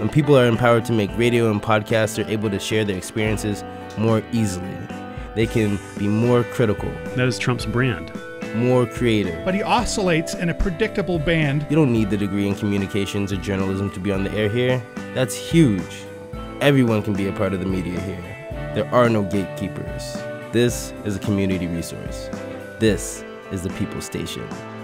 When people are empowered to make radio and podcasts, they're able to share their experiences more easily. They can be more critical. That is Trump's brand. More creative. But he oscillates in a predictable band. You don't need the degree in communications or journalism to be on the air here. That's huge. Everyone can be a part of the media here. There are no gatekeepers. This is a community resource. This is the People Station.